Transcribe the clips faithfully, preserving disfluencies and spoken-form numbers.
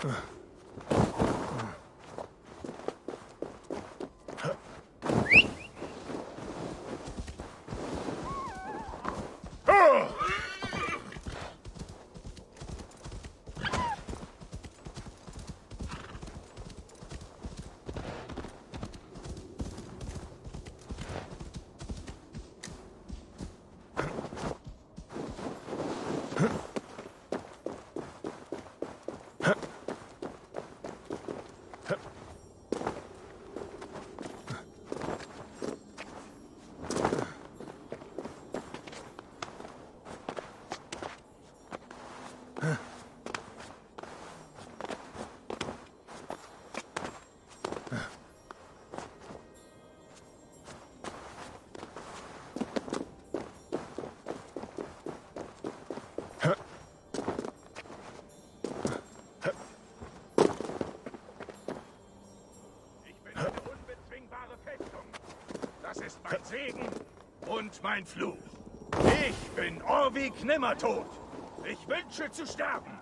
Mein Segen und mein Fluch. Ich bin Orwig Nimmertod. Ich wünsche zu sterben.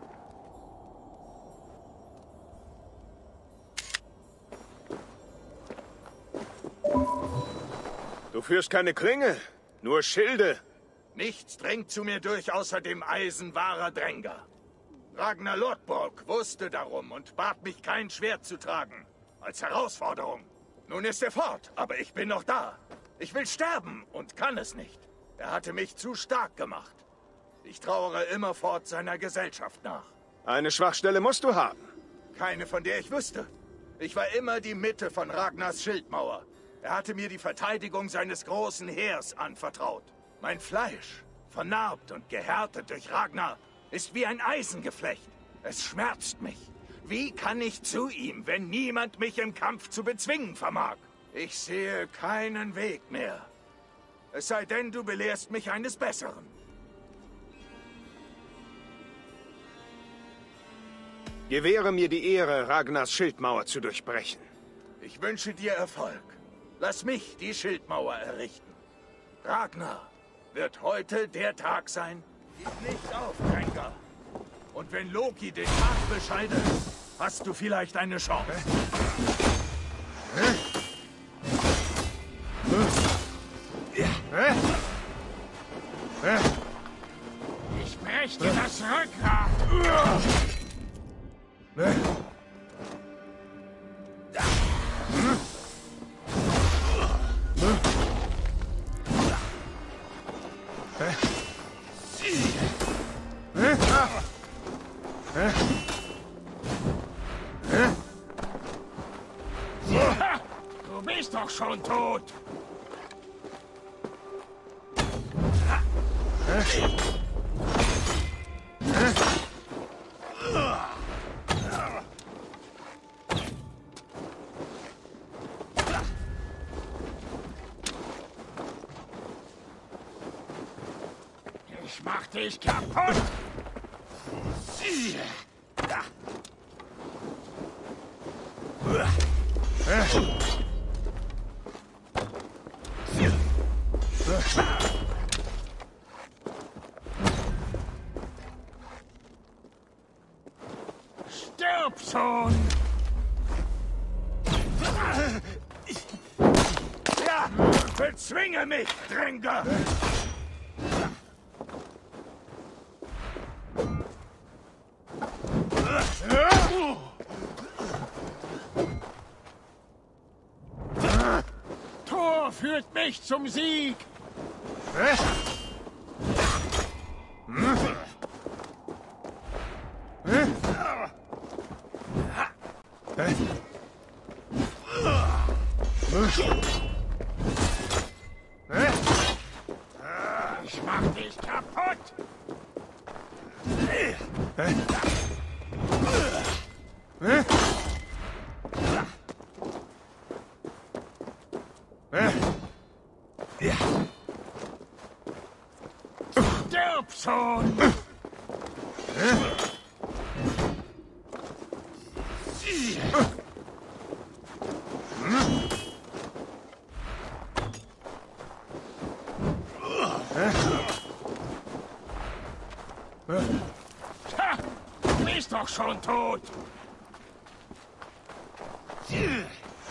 Du führst keine Klinge, nur Schilde. Nichts dringt zu mir durch außer dem Eisen wahrer Dränger. Ragnar Lodbrok wusste darum und bat mich, kein Schwert zu tragen. Als Herausforderung. Nun ist er fort, aber ich bin noch da. Ich will sterben und kann es nicht. Er hatte mich zu stark gemacht. Ich trauere immerfort seiner Gesellschaft nach. Eine Schwachstelle musst du haben. Keine, von der ich wüsste. Ich war immer die Mitte von Ragnars Schildmauer. Er hatte mir die Verteidigung seines großen Heers anvertraut. Mein Fleisch, vernarbt und gehärtet durch Ragnar, ist wie ein Eisengeflecht. Es schmerzt mich. Wie kann ich zu ihm, wenn niemand mich im Kampf zu bezwingen vermag? Ich sehe keinen Weg mehr. Es sei denn, du belehrst mich eines Besseren. Gewähre mir die Ehre, Ragnars Schildmauer zu durchbrechen. Ich wünsche dir Erfolg. Lass mich die Schildmauer errichten. Ragnar wird heute der Tag sein. Gib nicht auf, Kränker. Und wenn Loki den Tag bescheidet, hast du vielleicht eine Chance. Hä? Ich breche dir das Rückgrat. Du bist doch schon tot. Ich mach dich kaputt! Stirb schon! Ja, bezwinge mich, Dränger! Thor führt mich zum Sieg! Ich mach dich kaputt! Stirb schon! Ha! Du bist doch schon tot!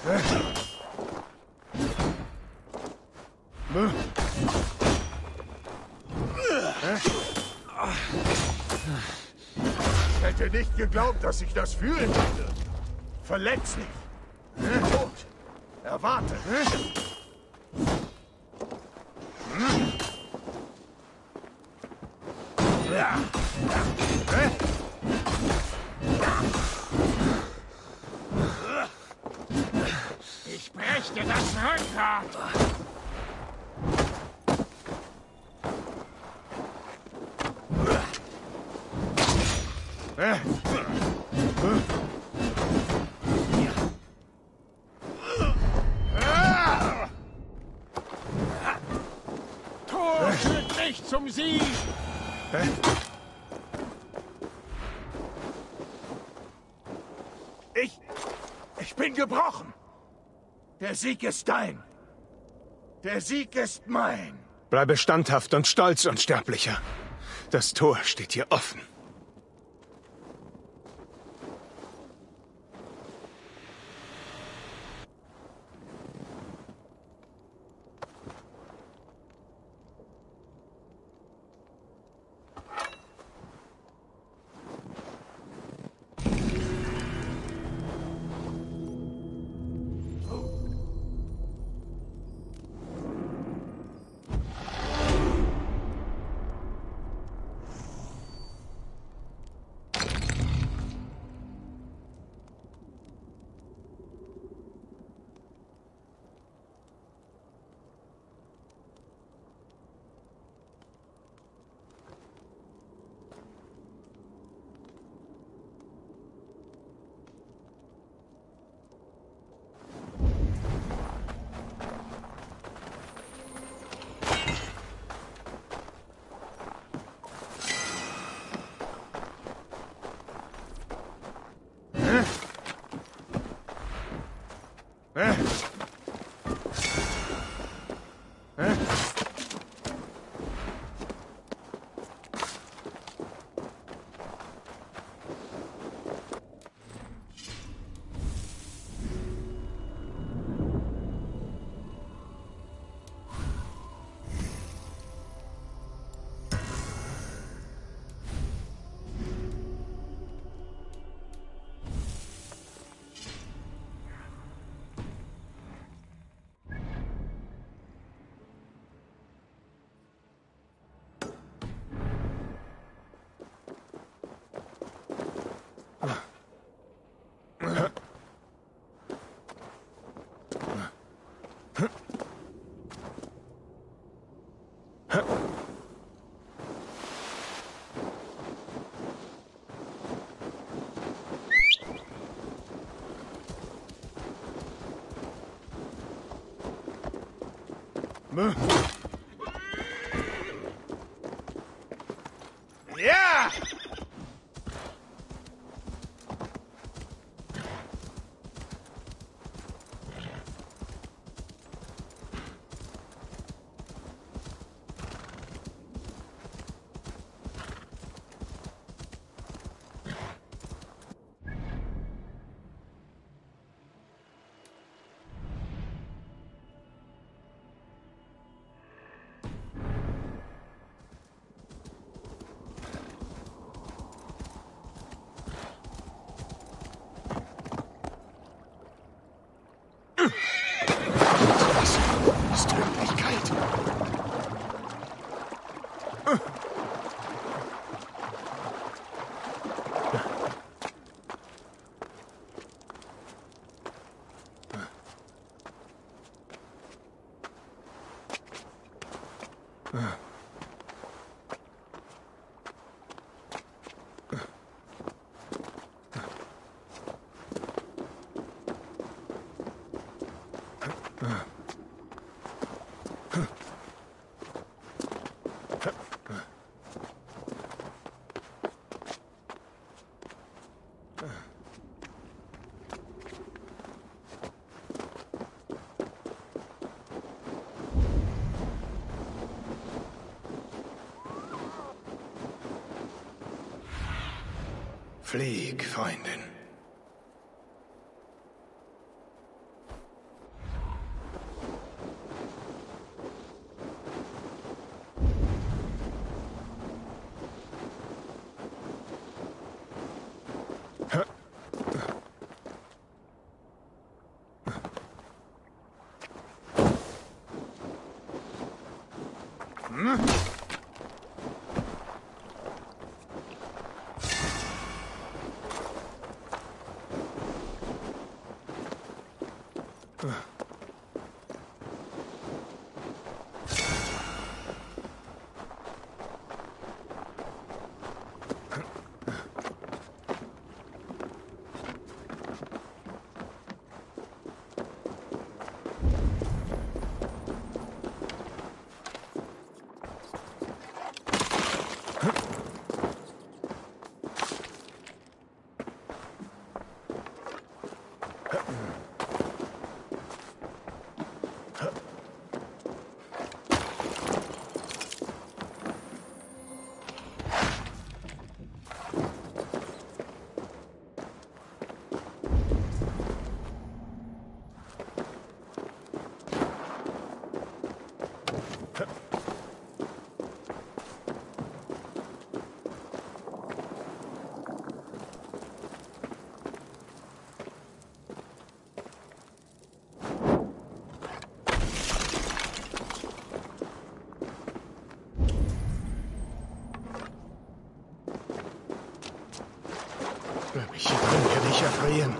Ich hätte nicht geglaubt, dass ich das fühlen würde. Verletz nicht. Tot. Erwarte. Ich brech dir das Rückgrat. Tor führt nicht zum Sieg. Ich... Ich bin gebrochen. Der Sieg ist dein. Der Sieg ist mein. Bleibe standhaft und stolz, Unsterblicher. Das Tor steht dir offen. Ja! Ist wirklich kalt. Flieg, Freundin. Hm? Bleib ich hier drin, werde ich erfrieren.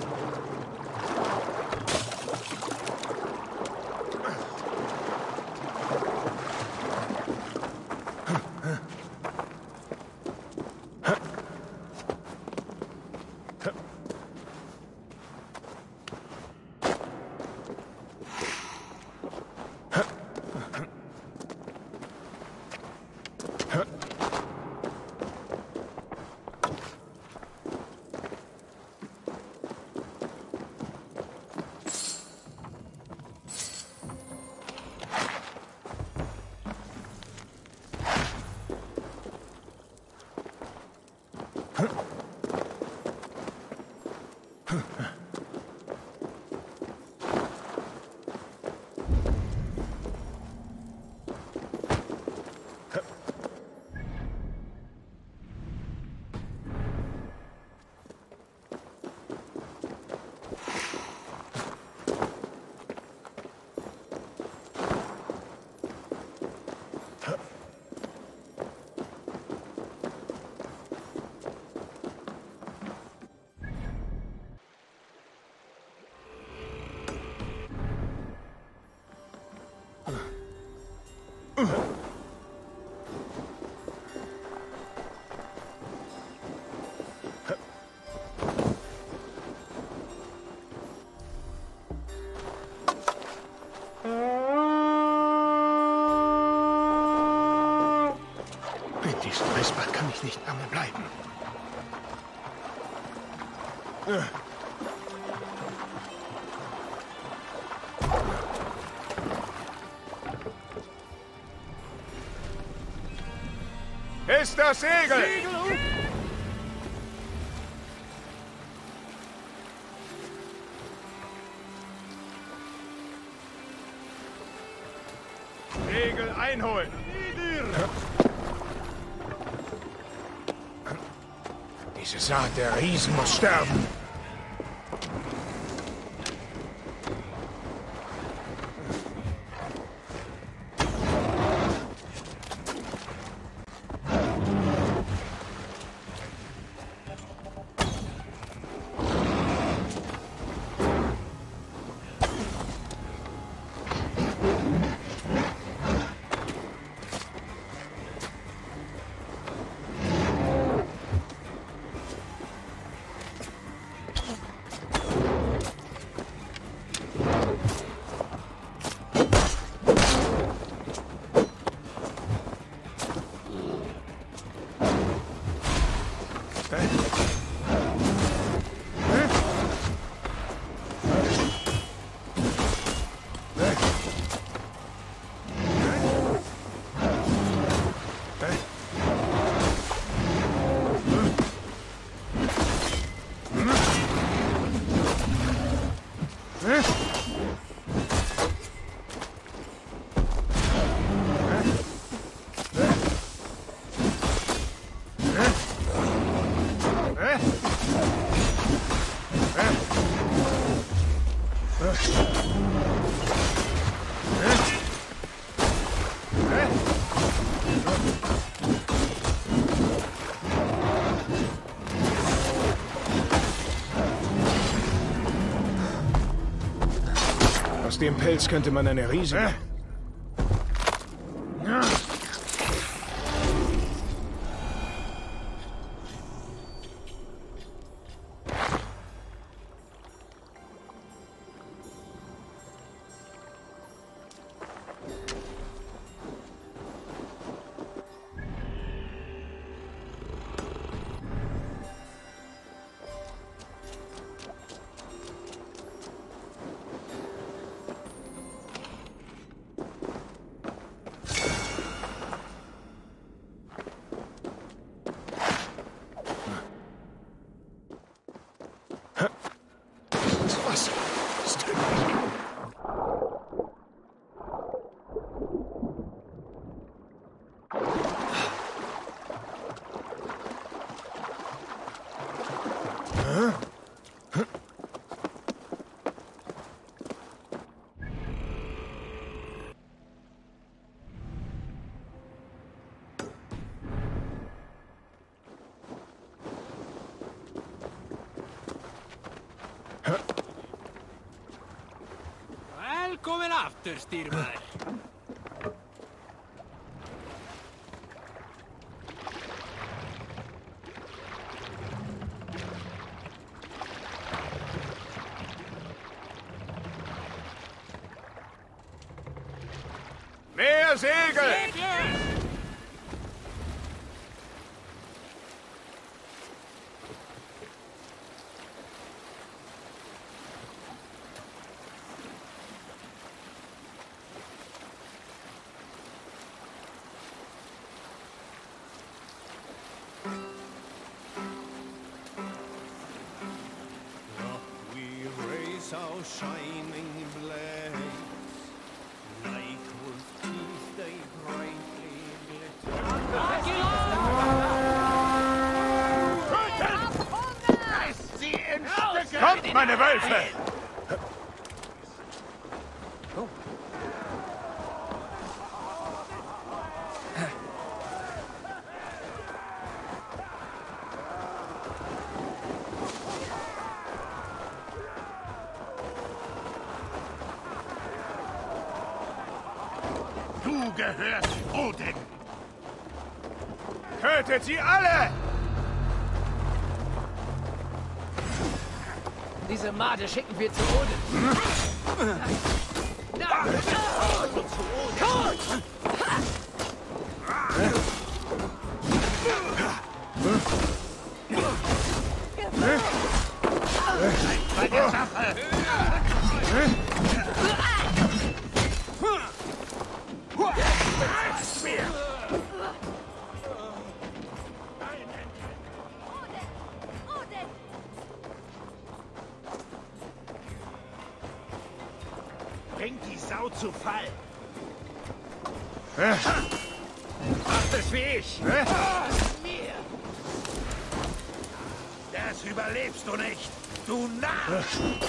In diesem Eisbad kann ich nicht lange bleiben. Ist das Segel? Segel! Segel einholen! Diese Saat der Riesen muss sterben! dem Pelz könnte man eine riesige... Was ist denn? Velkomin aftur, stýrimaður. Mehr Segel! Segel! Our shining blades, like wolf teeth they brightly glitter. Reißt sie in Stücke! Kommt, meine Wölfe! Du gehörst Odin! Tötet sie alle! Diese Made schicken wir zu Odin. Na, Bei der Sache! Bringt die Sau zu Fall! Macht es wie ich! Mir! Das überlebst du nicht! Du Narr!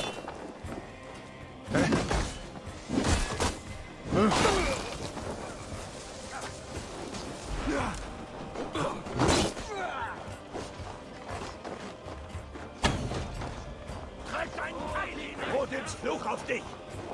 Treib deinen Pfeil hin! Odins Fluch auf dich!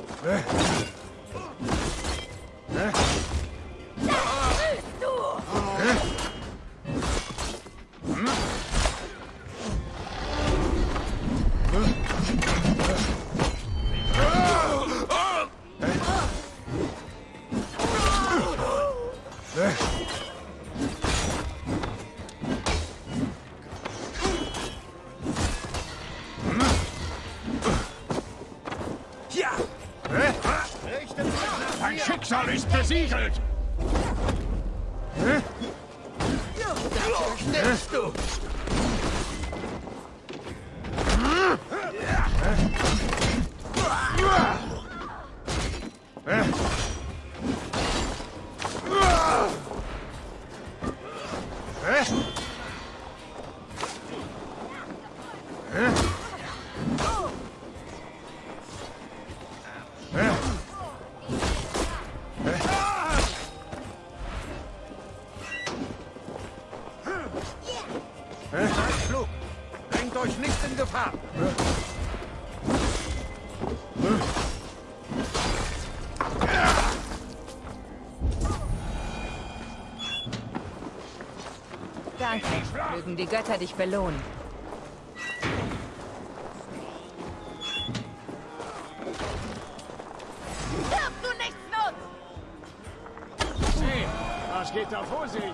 Ja! Dein Schicksal ist besiegelt! Dafür stirbst du! Flug! Bringt euch nicht in Gefahr! Danke. Mögen die Götter dich belohnen. Stirb du nichtsnutz! Hey, was geht da vor sich?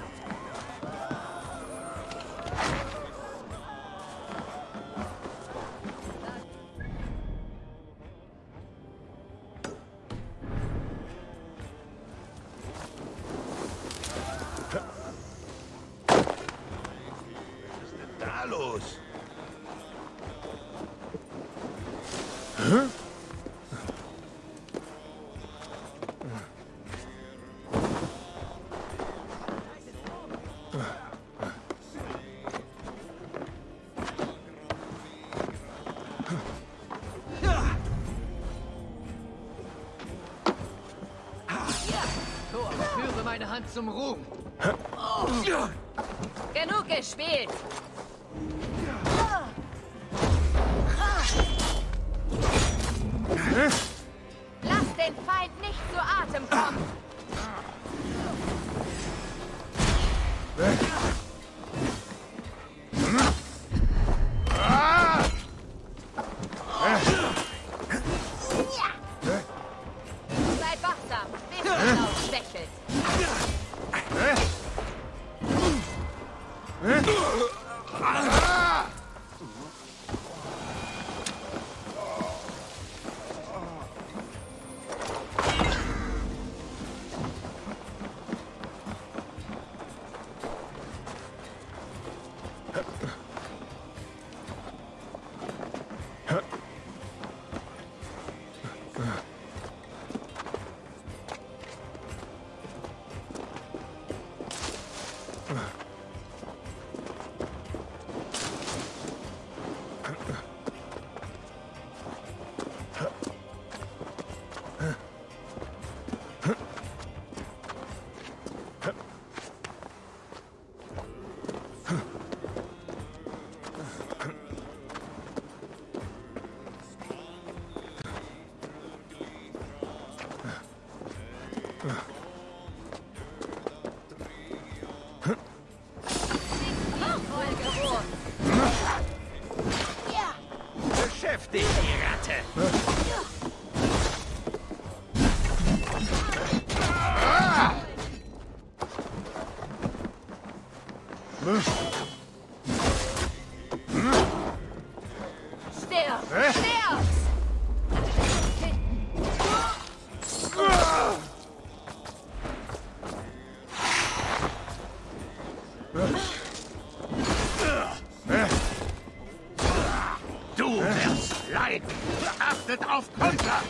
Da los! Thor, führe meine Hand zum Ruhm. Genug gespielt! Lass den Feind nicht zu Atem kommen! Seid wachsam, bis der Lauf schwächelt. Beschäftigt die Ratte! Stirb! Stirb! Du wirst leiden! Achtet auf Konter!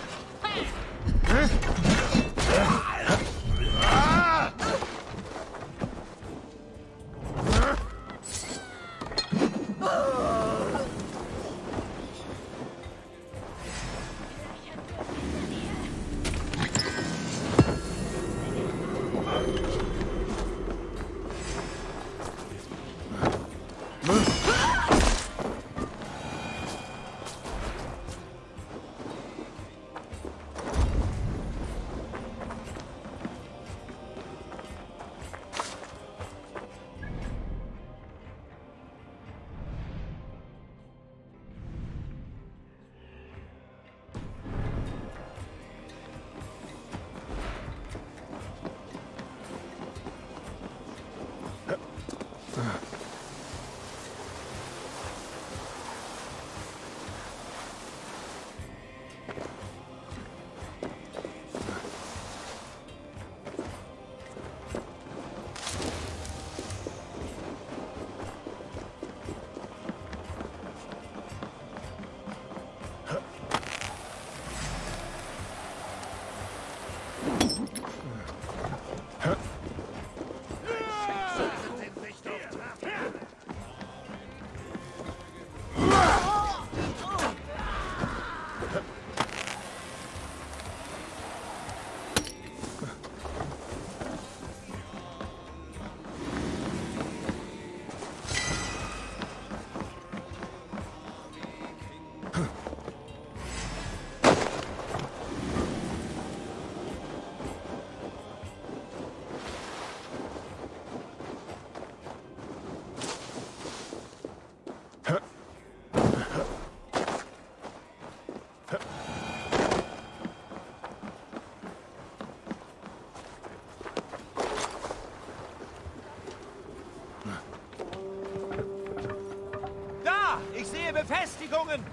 Befestigungen!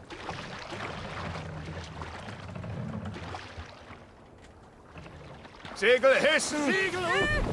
Segel hissen! Segel hoch!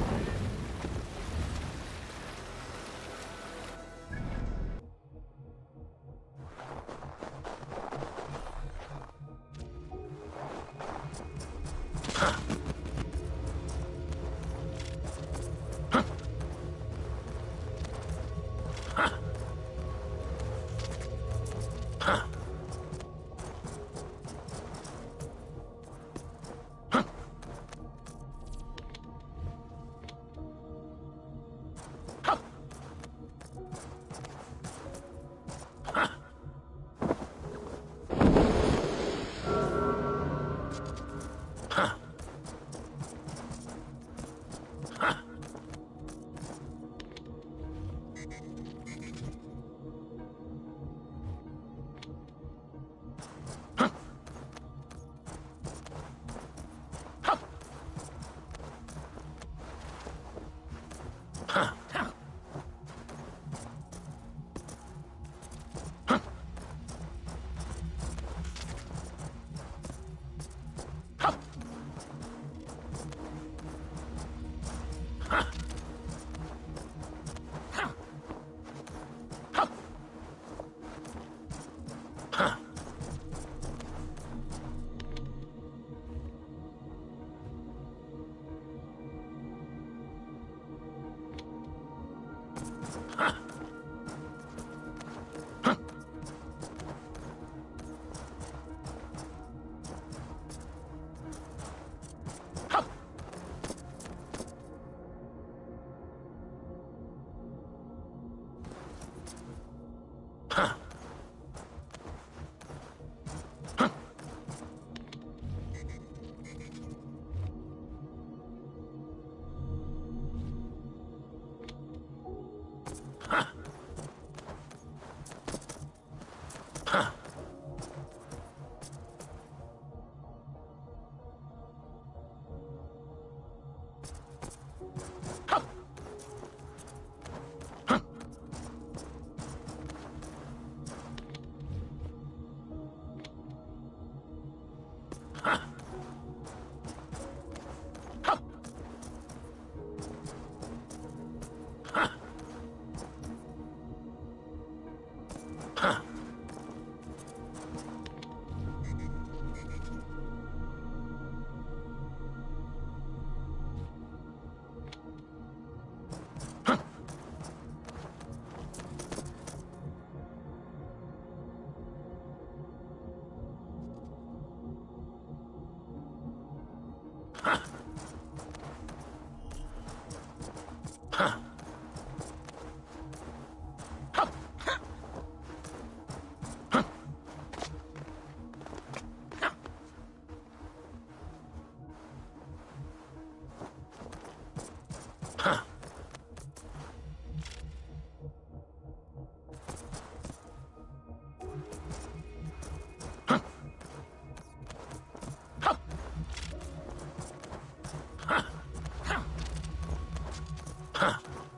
Ha!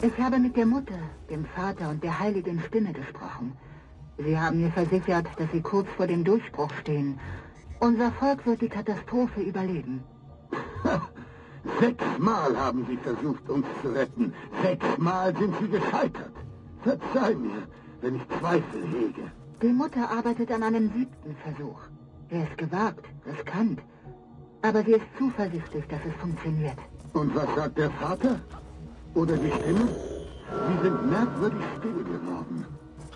Ich habe mit der Mutter, dem Vater und der heiligen Stimme gesprochen. Sie haben mir versichert, dass sie kurz vor dem Durchbruch stehen. Unser Volk wird die Katastrophe überleben. Sechsmal haben sie versucht, uns zu retten. Sechsmal sind sie gescheitert. Verzeih mir, wenn ich Zweifel hege. Die Mutter arbeitet an einem siebten Versuch. Er ist gewagt, riskant. Aber sie ist zuversichtlich, dass es funktioniert. Und was sagt der Vater? Oder die Stimme? Sie sind merkwürdig still geworden.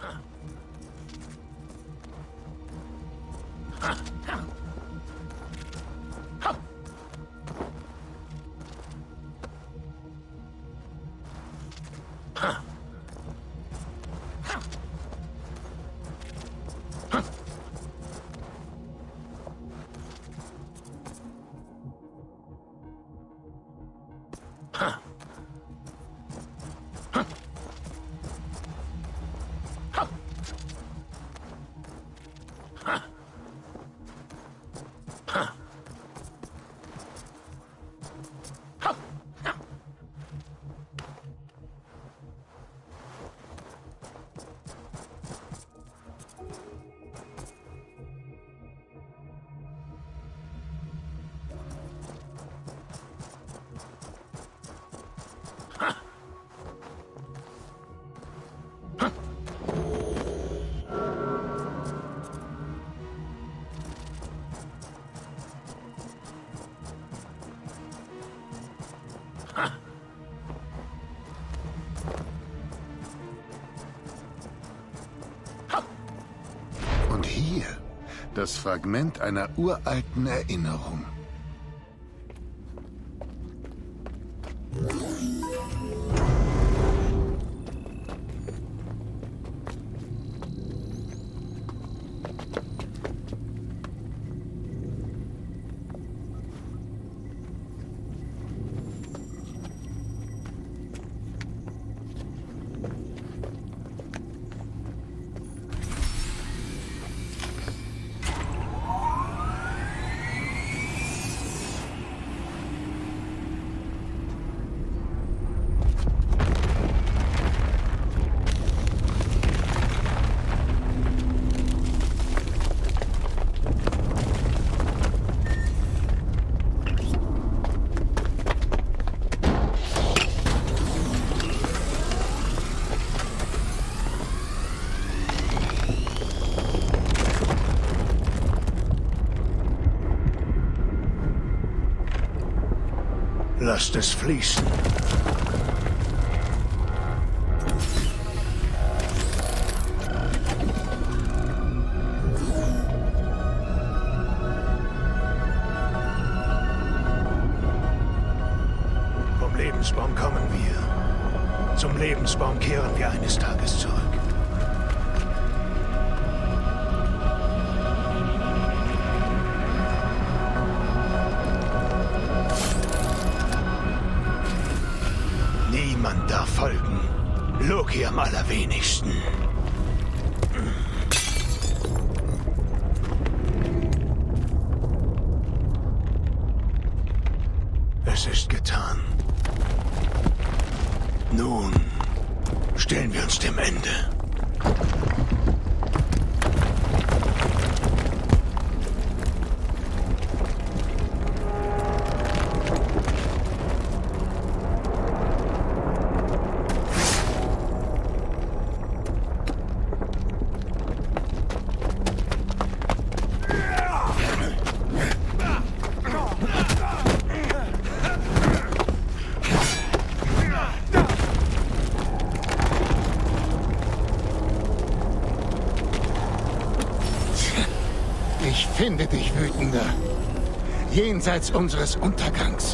Und hier das Fragment einer uralten Erinnerung. Lasst es fließen. Vom Lebensbaum kommen wir. Zum Lebensbaum kehren wir eines Tages zurück. Niemand darf folgen. Loki am allerwenigsten. Es ist getan. Nun stellen wir uns dem Ende. Ich finde dich, Wütender. Jenseits unseres Untergangs.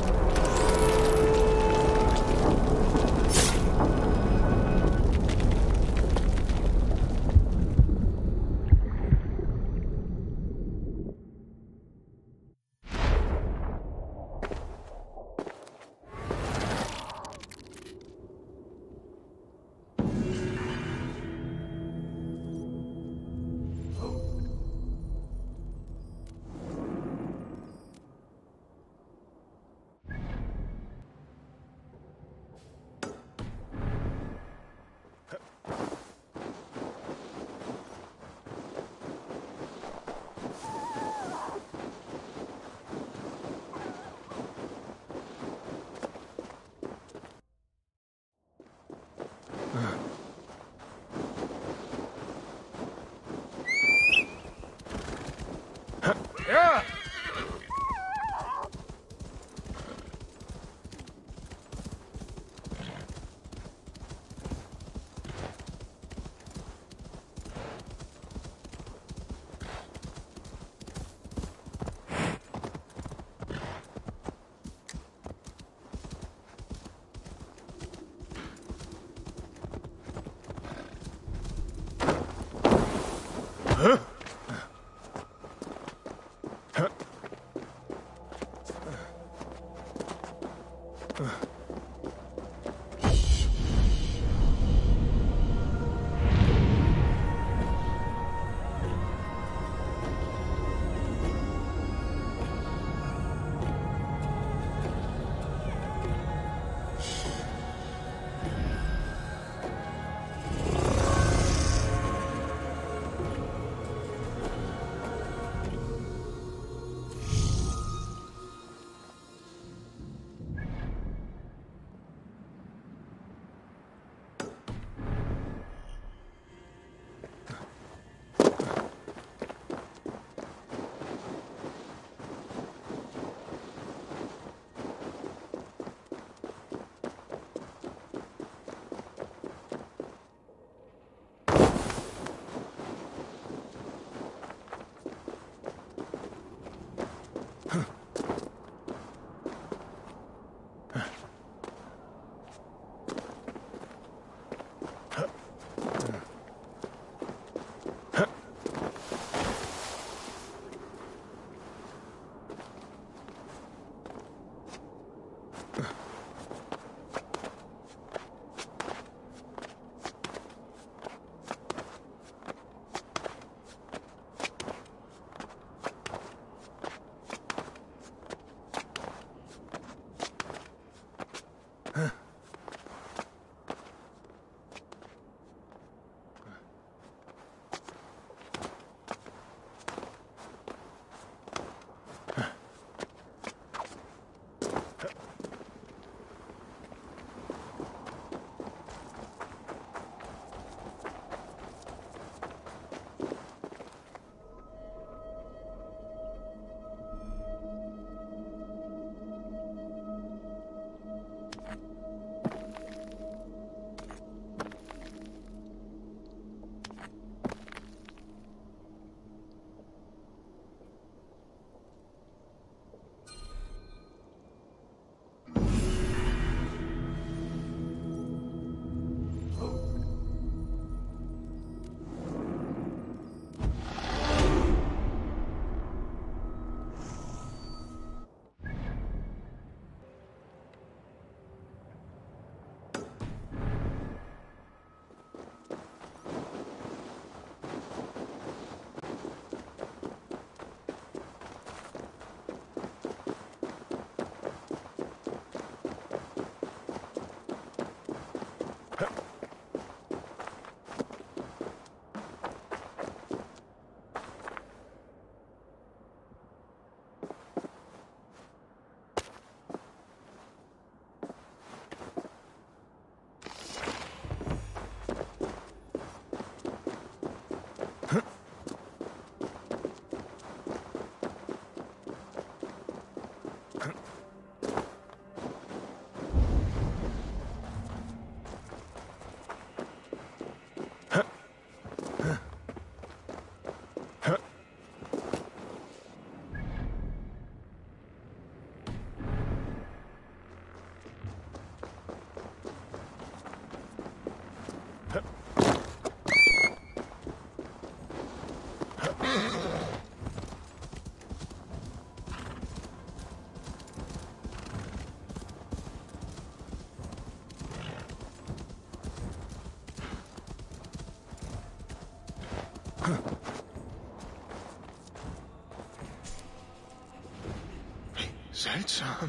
Seltsam.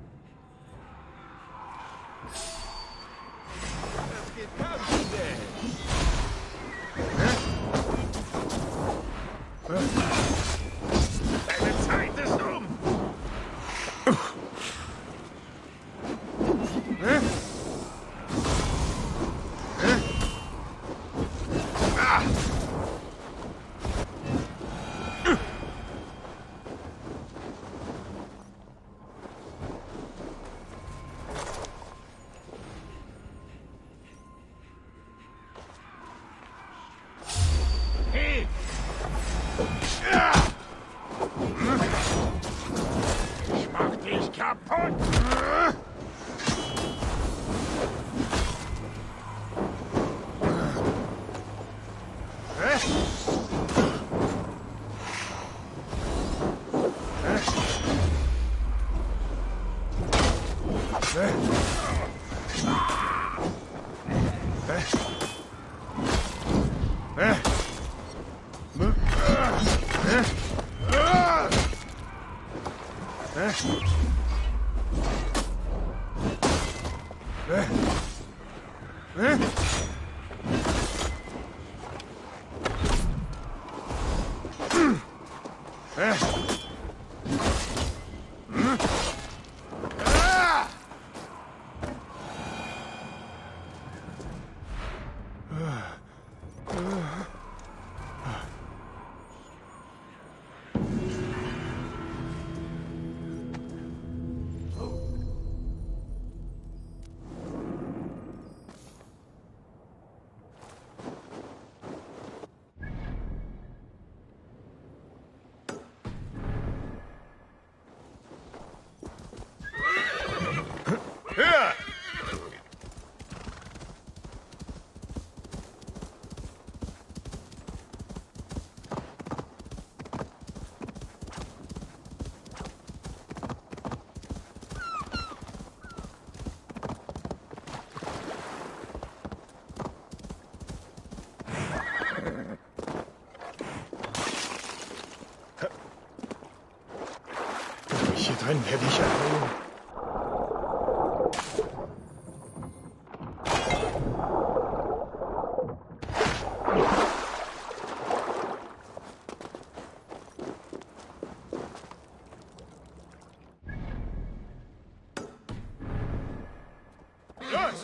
Das geht ganz schnell. Deine Zeit ist um. Hier drin werde ich erholen. Los!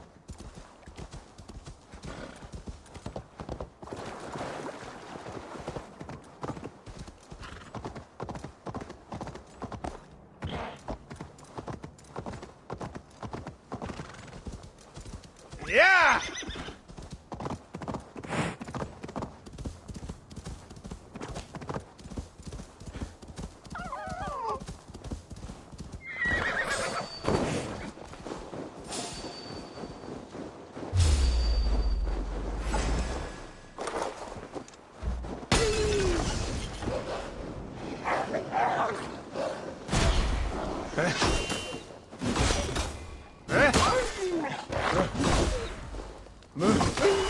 Ja! Move.